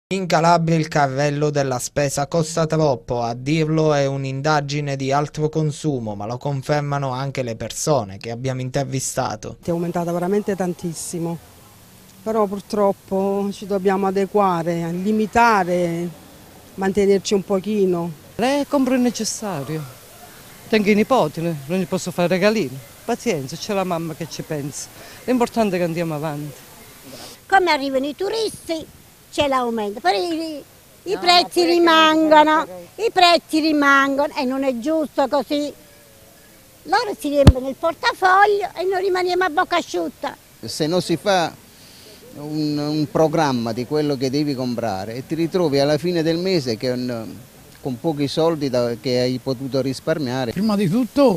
In Calabria il carrello della spesa costa troppo, a dirlo è un'indagine di altro consumo, ma lo confermano anche le persone che abbiamo intervistato. È aumentata veramente tantissimo, però purtroppo ci dobbiamo adeguare, limitare, mantenerci un pochino. Compro il necessario, tengo i nipoti, non gli posso fare regalini, pazienza, c'è la mamma che ci pensa, l'importante è che andiamo avanti. Come arrivano i turisti c'è l'aumento, però i prezzi rimangono, e non è giusto così. Loro si riempiono il portafoglio e noi rimaniamo a bocca asciutta. Se non si fa un programma di quello che devi comprare e ti ritrovi alla fine del mese con pochi soldi che hai potuto risparmiare. Prima di tutto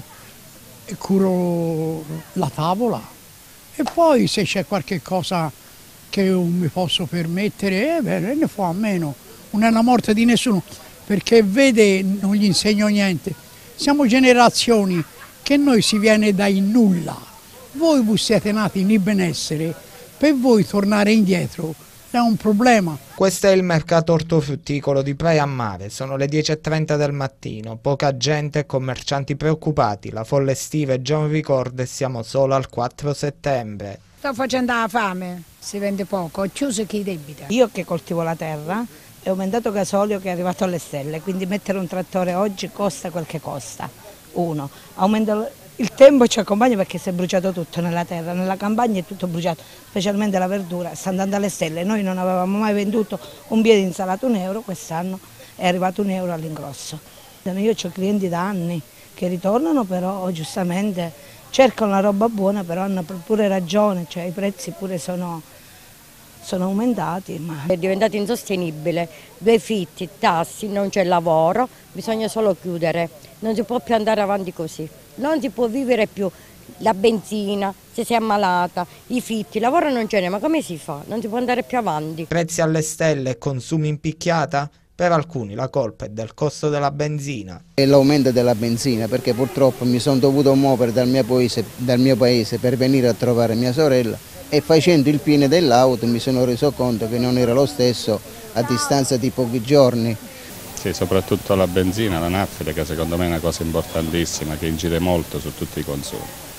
curo la tavola e poi se c'è qualche cosa che mi posso permettere, ne fa a meno, non è una morte di nessuno, perché vede, non gli insegno niente, siamo generazioni che noi si viene dai nulla, voi siete nati in benessere, per voi tornare indietro è un problema. Questo è il mercato ortofrutticolo di Praia a Mare, sono le 10:30 del mattino, poca gente e commercianti preoccupati, la folla estiva è già un ricordo e siamo solo al 4 settembre. Sto facendo la fame, si vende poco, ho chiuso chi debita. Io che coltivo la terra, è aumentato il gasolio che è arrivato alle stelle, quindi mettere un trattore oggi costa quel che costa. Uno, aumenta il tempo ci accompagna perché si è bruciato tutto nella terra, nella campagna è tutto bruciato, specialmente la verdura, sta andando alle stelle. Noi non avevamo mai venduto un piede di insalata €1, quest'anno è arrivato €1 all'ingrosso. Io ho clienti da anni che ritornano, però giustamente cercano la roba buona, però hanno pure ragione, cioè i prezzi pure sono aumentati. Ma è diventato insostenibile, 2 fitti, tassi, non c'è lavoro, bisogna solo chiudere, non si può più andare avanti così, non si può vivere più, la benzina, se si è ammalata, i fitti, lavoro non ce n'è, ma come si fa? Non si può andare più avanti. Prezzi alle stelle e consumi in picchiata? Per alcuni la colpa è del costo della benzina. E l'aumento della benzina, perché purtroppo mi sono dovuto muovere dal mio paese per venire a trovare mia sorella e facendo il pieno dell'auto mi sono reso conto che non era lo stesso a distanza di pochi giorni. Sì, soprattutto la benzina, la nafta, che secondo me è una cosa importantissima che incide molto su tutti i consumi.